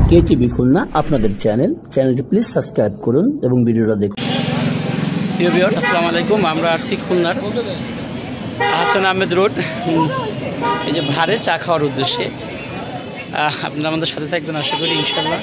KTV Khulna আপনাদের চ্যানেলটি please subscribe করুন এবং ভিডিওটা দেখুন। প্রিয় ভিউয়ার্স, আসসালামু আলাইকুম। আমরা আসছি খুলনার হাসান আহমেদ রোড, এই যে ভাড়ে চা খাওয়ার উদ্দেশ্যে। আপনারা আমাদের সাথে থাকবেন আশা করি ইনশাল্লাহ।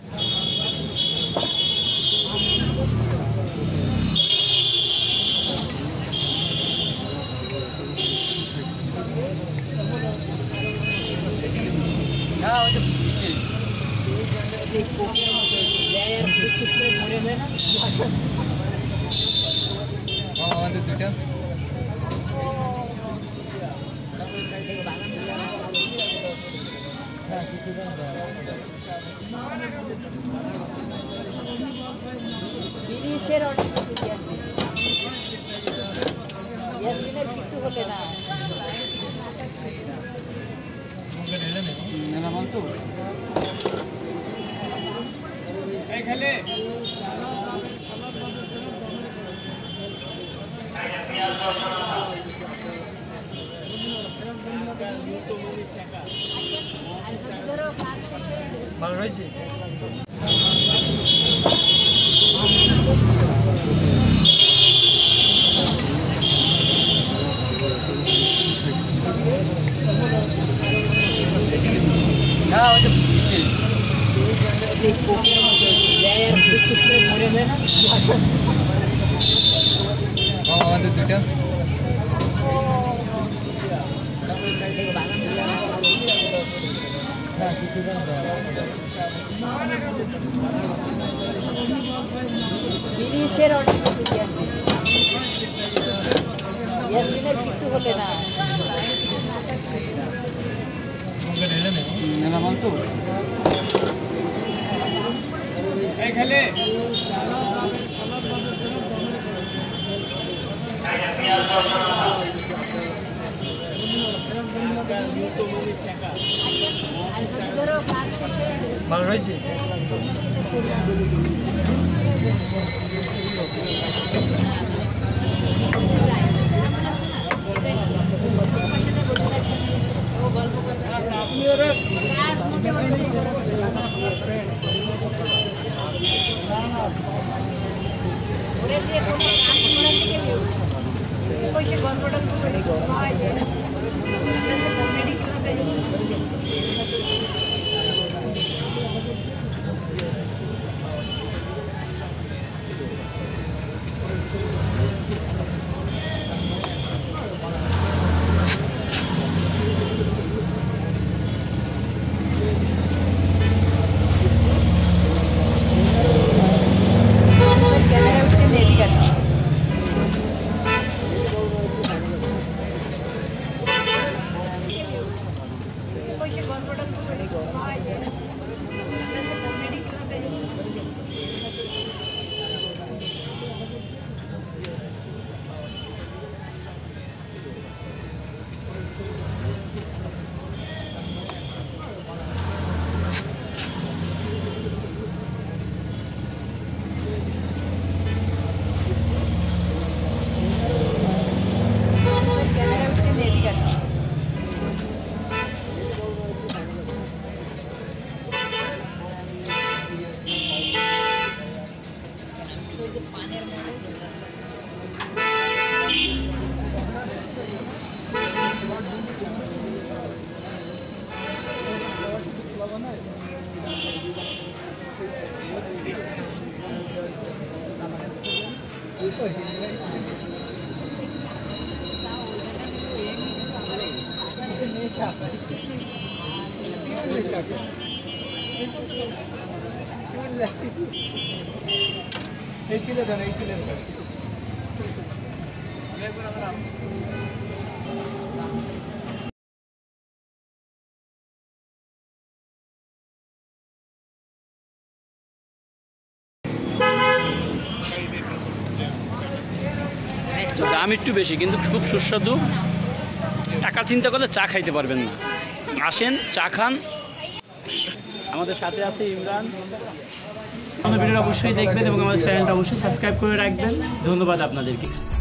কিছু হলে না ভালো রয়েছে। আমাদের দুইটা কিছু হলে না খেলে ভালো রয়েছে। দাম একটু বেশি কিন্তু খুব সুস্বাদু। টাকা চিন্তা করলে চা খাইতে পারবেন না। আসেন, চা খান। আমাদের সাথে আছে ইমরান। আমাদের ভিডিও অবশ্যই দেখবেন এবং আমাদের চ্যানেলটা অবশ্যই সাবস্ক্রাইব করে রাখবেন। ধন্যবাদ আপনাদেরকে।